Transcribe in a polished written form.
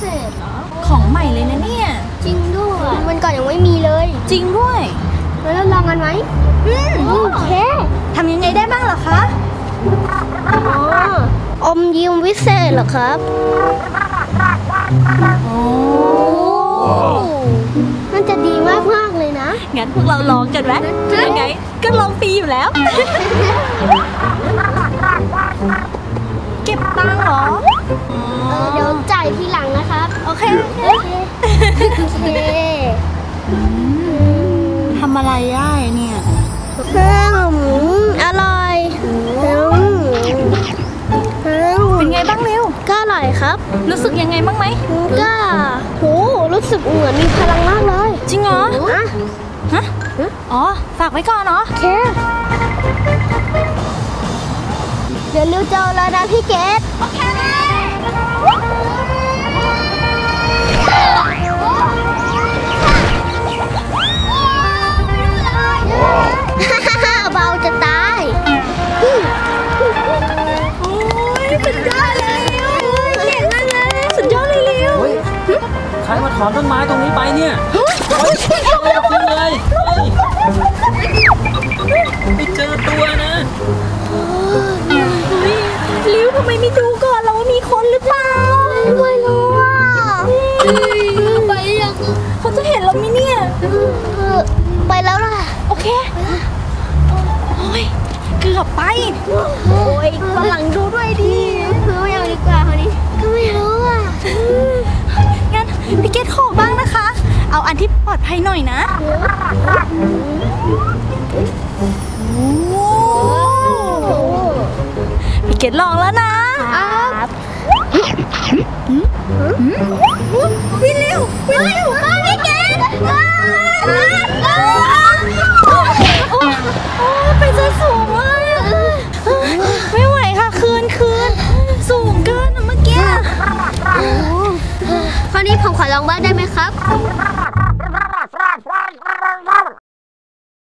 เศษเหรอของใหม่เลยนะเนี่ยจริงด้วยมันก่อนยังไม่มีเลยจริงด้วยแล้วเราลองกันไหมโอเคทำยังไงได้บ้างเหรอคะอมยิ้มวิเศษเหรอครับโอ้มันจะดีมากเลยนะงั้นพวกเราลองกันไหมยังไงก็ลองฟรีอยู่แล้วเก็บตังค์เหรอเดี๋ยวจ่ายทีหลังนะครับโอเคทำอะไรได้เนี่ยอร่อยเป็นไงบ้างเร็วก็อร่อยครับรู้สึกยังไงบ้างไหมก็รู้สึกเหมือนมีพลังมากเลยจริงเหรอฮะอ๋อฝากไว้ก่อนเนาะโอเคเดี๋ยวริวเจอแล้วนะพี่เกดโอเคเบาจะตายโอ้ยสุดยอดเลยเก่งมากเลยสุดยอดเลยเร็วใครมาถอนต้นไม้ตรงนี้ไปเนี่ยจริงเลยไม่เจอตัวนะริวทำไมไม่ดูก่อนเราว่ามีคนหรือเปล่าไม่รู้อ่ะไปยังเขาจะเห็นเราไหมเนี่ยไปแล้วล่ะโอเคโอ้ยเกือบไปโอ้ยวันหลังดูด้วยดิไม่เอาดีกว่าคนนี้ก็ไม่รู้อ่ะงั้นพี่เกดขอบ้างนะคะเอาอันที่ปลอดภัยหน่อยนะพี่เกดลองแล้วนะครับวิ่งเร็ววิ่งเร็วพี่เกดไปจะสูงมากไม่ไหวค่ะคืนสูงเกินเมื่อกี้คราวนี้ผมขอลองบ้างได้